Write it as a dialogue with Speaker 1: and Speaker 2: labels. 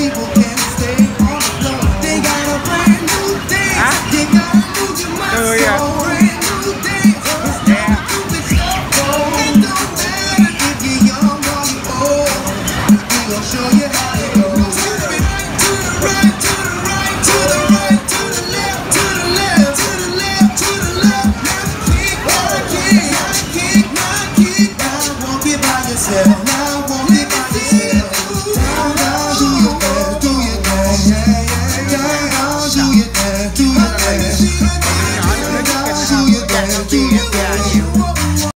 Speaker 1: people can't stay on the floor. They got a brand new dance. They got a new
Speaker 2: Oh, yeah.
Speaker 1: brand new dance. It's
Speaker 2: Yeah.
Speaker 1: stupid stuff. It don't matter if you're young or you're old. We gon' show you how it goes. To the right, to the right, to the right, to the left, to the left, to the left, to the left. Now kick, now kick, now kick, now kick. Now walk it by yourself. Now walk it by yourself. Down, down, do your dance, do your dance, yeah, yeah, yeah. Down, do your dance, do your dance. Down, do your dance, do your dance.